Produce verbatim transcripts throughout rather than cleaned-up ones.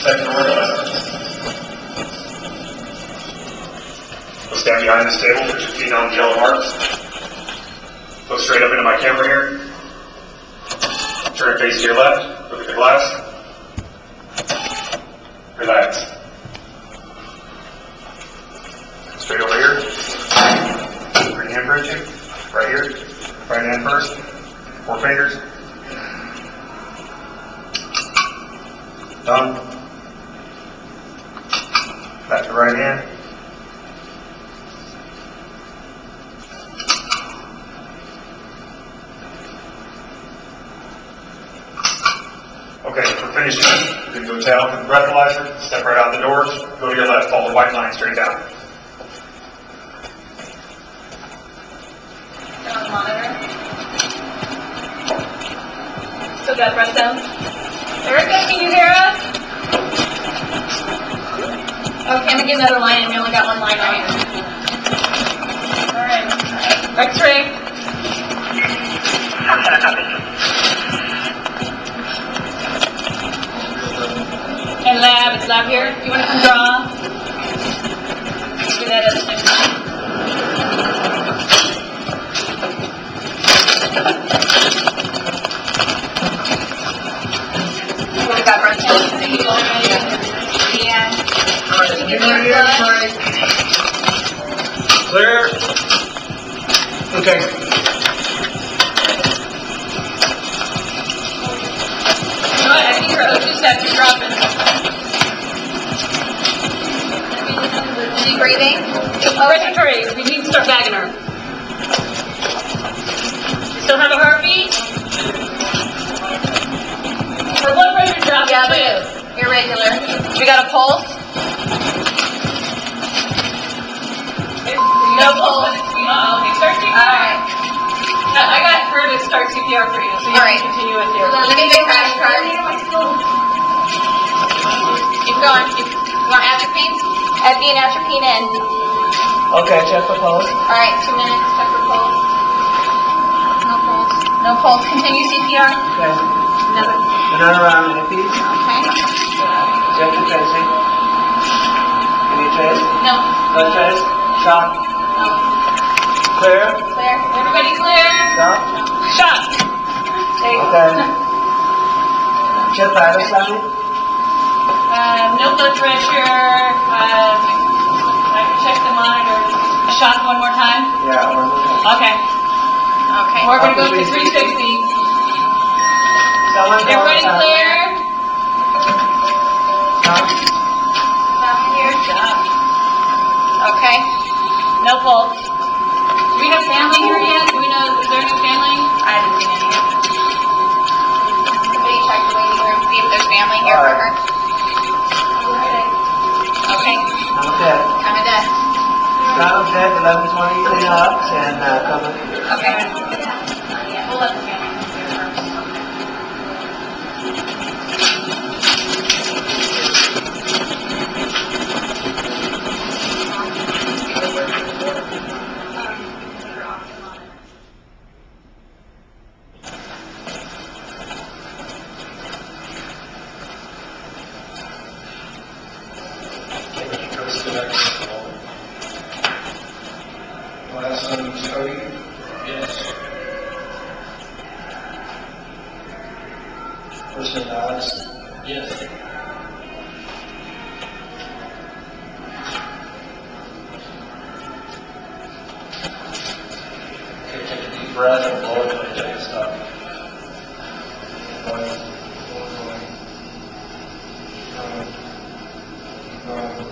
Second door. Go stand behind this table, put your feet on the yellow marks. Look straight up into my camera here. Turn your face to your left. Look at the glass. Relax. Straight over here. Bring your hand for you. Right here. Right hand first. Four fingers. Done. Back to right hand. Okay, for finishing, you're going to go down to the breathalyzer, step right out the doors, go to your left, follow the white line straight down. Turn on the monitor. Still got breath sound? Erica, can you hear us? Okay, I'm going to get another line in. We only got one line right here. Alright. X-ray. And lab, it's lab here. You want to come draw? Do that at the same time. What we got breath sound? Yeah. Clear. Okay. I think your O two stats are dropping. Is she breathing? Oh, respiratory. We need to start bagging her. Still have a heartbeat? Her blood pressure dropped. Yeah, but irregular. We got a pulse? No pulse. Oh, okay, start C P R. Alright. I got her to start C P R for you, so you can continue with your. Let me get crash card. Keep going. Keep, you want atropine? Epi and atropine in. Okay, check for pulse. Alright, two minutes. Check for pulse. No pulse. No pulse. Continue C P R. Okay. Another. Another round in a piece. Okay. Check the tracing. Any trace? No. No trace? Shock? No. Clear? Clear. Everybody clear? Stop. Shot. Okay. Check vital sign? Um, no blood pressure. Um, I can check the monitor. Shot one more time? Yeah, one more time. Okay. Okay. We're going to go to three sixty. Someone Everybody call, uh, clear? Stop. Stop here. Stop. Okay. No pulse. Do we have family here yet? Do we know, is there any family? I haven't seen any yet. Somebody check the waiting room, see if there's family here for her. Okay. I'm dead. I'm a death. Count of dead, eleven twenty, clean up, and uh, cover. Okay. We'll let the family come here first. Last name is Cody. Yes. First name Alex. Yes. Okay, take a deep breath and blow it until you stop. Going, going, going, going.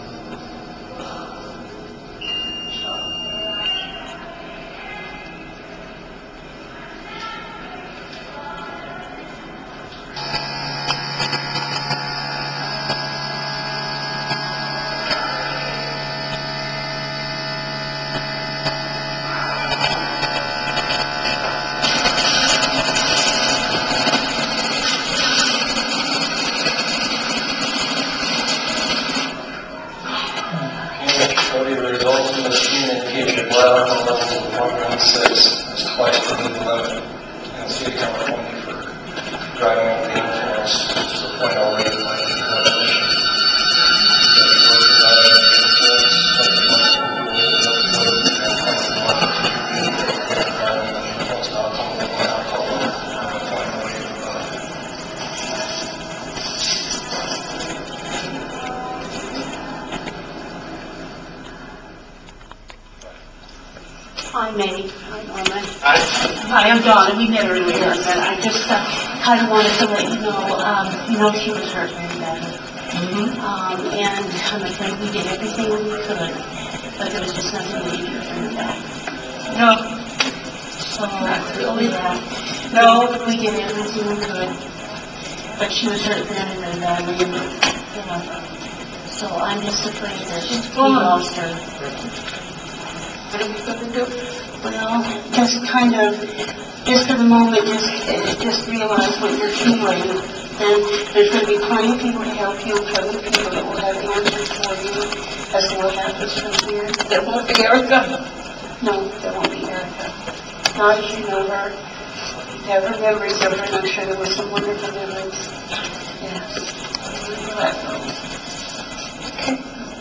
Hi, I'm Donna. We never really heard that. I just uh, kind of wanted to let you know, um, you know, she was hurt very badly. Mm-hmm. Um, and I'm afraid we did everything we could, but there was just nothing we could do to bring her back. No, So, Not really. yeah. No. We did everything we could, but she was hurt very, very badly, and, you know, so I'm just afraid that we gone. lost her. what are we going to do? Well, just kind of, just for the moment, just, uh, just realize what you're feeling. And there's going to be plenty of people to help you, plenty of people that will have answers for you as to what happens from here. There won't be Erica. No, there won't be Erica. Not as you know her. You have her memories of her, and I'm sure there were some wonderful memories. Yes. Okay.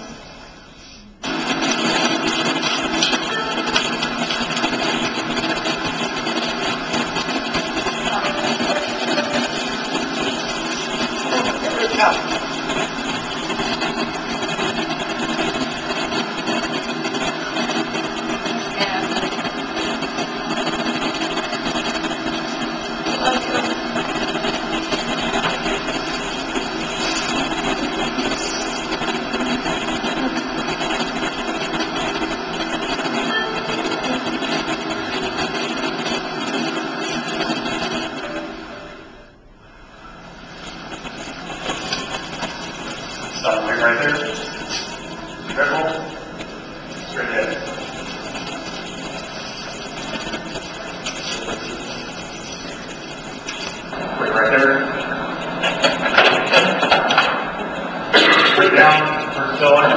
Stop wait right there. Careful. Straight ahead. Wait right there. Straight down. First filler.